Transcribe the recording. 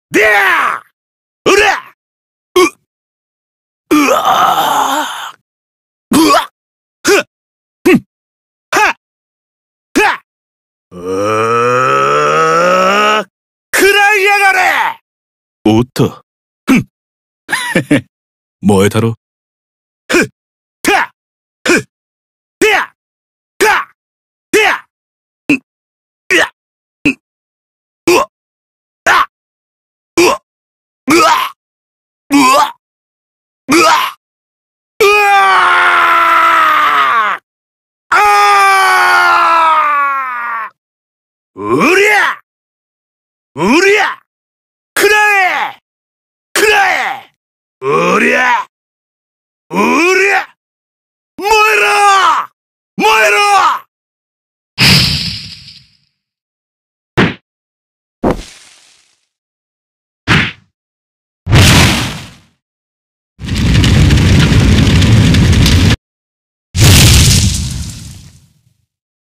でやうらうわうわふっふんはっはっ食らいやがれ。おっと、ふんへへ、燃えたろ。ふったふってやたってやいやうわあうわうわうわうわうわあうりゃうりゃくらえくらえうりゃ